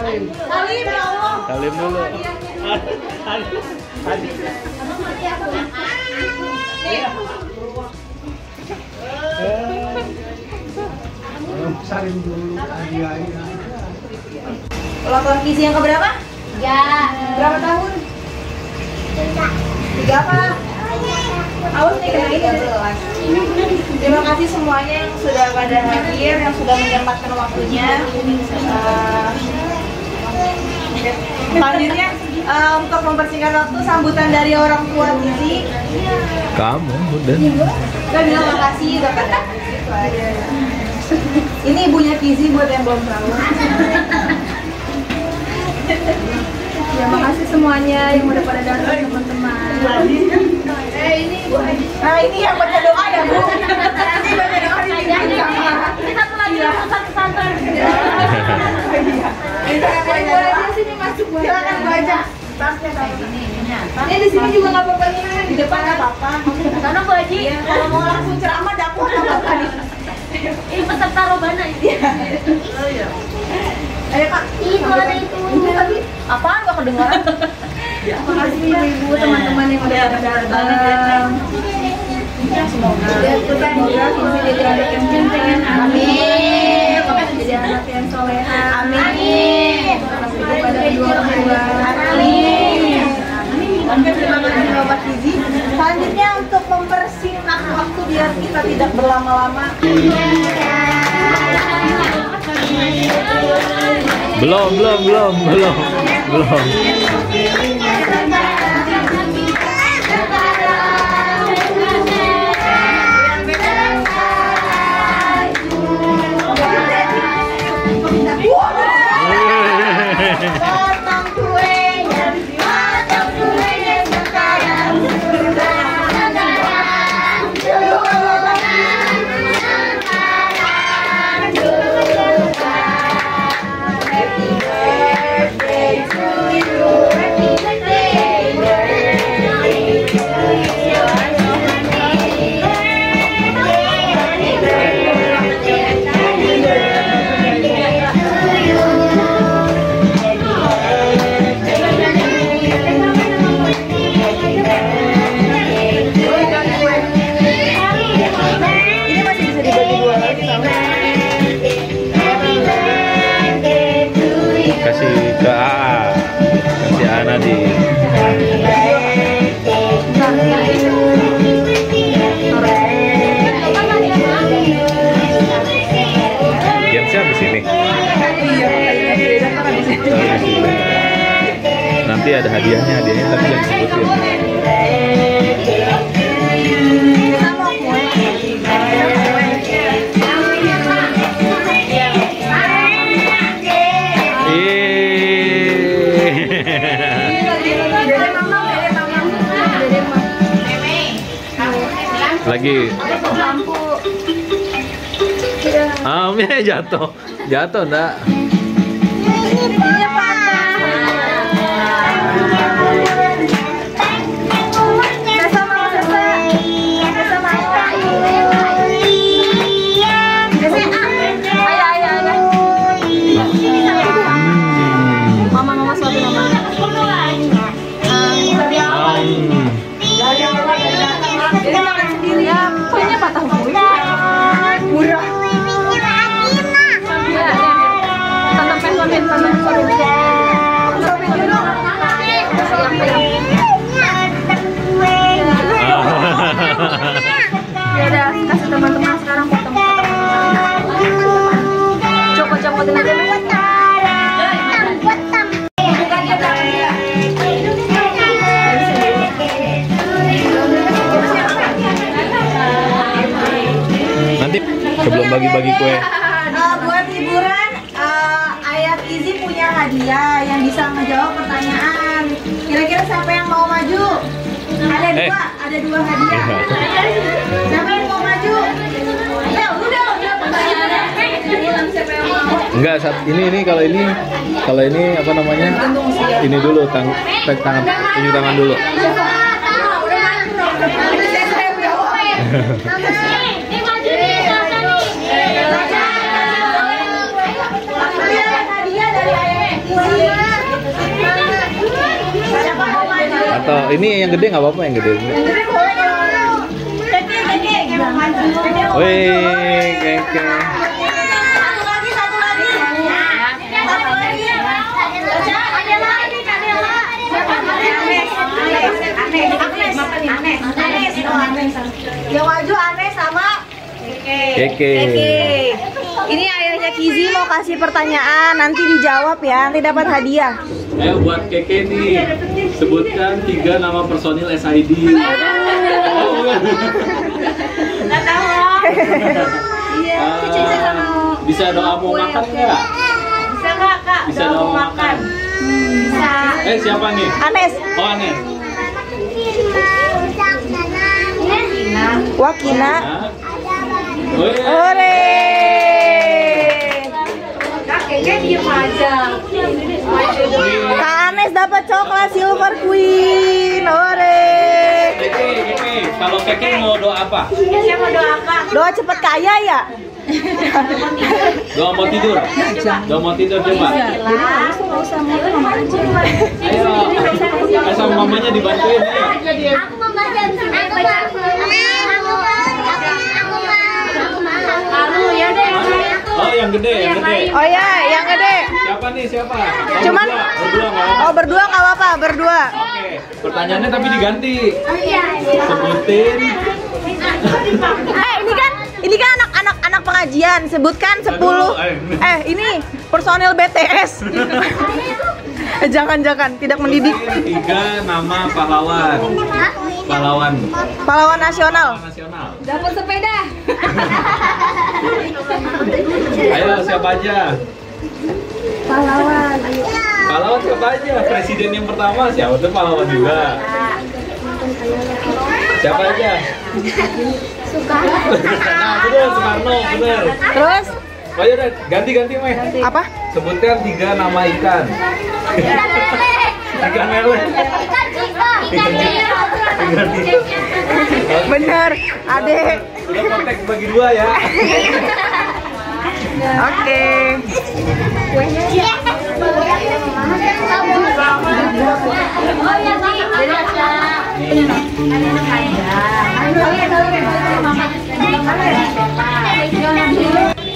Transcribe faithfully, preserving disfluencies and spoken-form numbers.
Salim ya Allah. Salim dulu. Salim dulu hadiahnya. Ulang tahun Kizi yang keberapa? Ya. Berapa tahun? Tiga. Tiga apa? Awas nih kena ini belas. Terima kasih semuanya yang sudah pada hadir, yang sudah menyempatkan waktunya. Uh, Selanjutnya uh, untuk mempersingkat waktu, sambutan dari orang tua Kizi. Kamu udah. Udah bilang makasih, udah pada gitu aja. Ini ibunya Kizi buat yang belum tahu. Ya makasih semuanya yang udah pada datang, teman-teman. Eh ini Bu. Nah ini yang baca doa ya Bu. Ini baca doa di sini sama. Ini satu lagi satu santai. Silakan baca sini masuk. Silakan baca. Tasnya kayak gini. Ini di sini juga nggak apa-apa nih, di depan nggak apa-apa. Karena Bu Haji, Kalau mau langsung ceramah dakwah nggak apa-apa nih. ini peserta robana ini. Oh iya. Ayo Kak. Itu ada itu. Apaan gak kedengaran? Terima kasih ibu-ibu, teman-teman yang udah datang. Semoga semoga Kizi jadi anak yang pintar. Amin. Jadi anak yang soleha. Amin. Kepada kedua orang tua. Amin. Oke, terima kasih Bapak Kizi. Selanjutnya untuk mempersingkat waktu biar kita tidak berlama-lama. Belum, belum, belum, belum, belum. Potong kuenya, potong kuenya sekarang. Ini masih bisa dibagi dua lagi sama. Kasih ke A A. Kasih Ana di. Gamesnya habis ini. Nanti ada hadiahnya, hadiahnya tapi jangan disebutin. Kita mau kue. Lagi. Ah, ini jatuh. Jatuh enggak? Ini patah. Sesa mau sesa. Sesa mau. Sesa. Ayo ayo ayo. Mama mama suapin mama. Jadi makan sendiri ya. Punya patah murah. Murah. Ya, ya. Tante pengen tante suapin. Suapin dulu. Ya udah, kasih teman-teman sekarang potong-potong. Copot-copotin aja. Nanti sebelum bagi-bagi kue. Uh, buat hiburan, uh, Ayah Kizi punya hadiah yang bisa menjawab pertanyaan. Kira-kira siapa yang mau maju? Ada dua, Eh. ada dua hadiah. Siapa yang mau maju? Ya udah, udah pertanyaannya. Siapa yang mau? Enggak, saat ini ini kalau ini kalau ini apa namanya? Ini dulu tang tek tangan tunjuk tangan dulu. Hadiah dari Ayah Kizi. ini yang gede nggak apa-apa yang gede. Yang gede boleh dong. Keke, keke, keke mau maju. Keke mau Wih, maju. keke. Satu lagi, satu lagi. Satu lagi. Ada lagi, ada lagi. Anes, Anes, Anes, Anes, Anes, Anes. Yang maju Anes sama Keke. Keke. Keke. Ini ayahnya Kizi mau kasih pertanyaan, nanti dijawab ya, nanti dapat hadiah. Ayo buat Keke nih, sebutkan tiga nama personil S I D. Nggak tahu. Iya, Cici juga mau. Bisa doa mau makan nggak? Bisa nggak kak? Bisa doa mau makan. Bisa. Eh siapa nih? Anes. Oh Anes. Wakina. Wih. Ore. Kakeknya diem aja. Kak Anes dapat coklat Silver Queen. Ore. Keke, Keke. Kalau Keke mau doa apa? Saya mau doa apa? Doa cepet kaya ya? Doa mau tidur. Doa mau tidur coba. Ayo. Ayo sama mamanya dibantuin nih. Aku mau baca, aku baca, aku mau, aku mau, aku ya deh. Oh yang gede, yang gede. Oh ya, yang gede. Siapa nih siapa? Oh, Cuman berdua, berdua nggak apa-apa. Oh berdua nggak apa-apa, berdua. Oke, pertanyaannya tapi diganti. Iya. Sebutin. Eh ini kan, ini kan anak-anak anak pengajian. Sebutkan sepuluh. Eh ini personil B T S. Jangan-jangan tidak mendidik. Tiga nama pahlawan. Pahlawan. Pahlawan nasional. Pahlawan nasional. Dapat sepeda. Ayo siapa aja? Pahlawan. Ayo. Pahlawan siapa aja? Presiden yang pertama siapa tuh pahlawan juga? Siapa aja? Soekarno. Nah, bener Soekarno, bener. Terus Oh ya udah, ganti-ganti Meh. apa? Sebutkan tiga nama ikan. Ikan lele. Ikan cika, ikan nila. Bener, adek. Udah kontak bagi dua ya. Oke. Oh ya,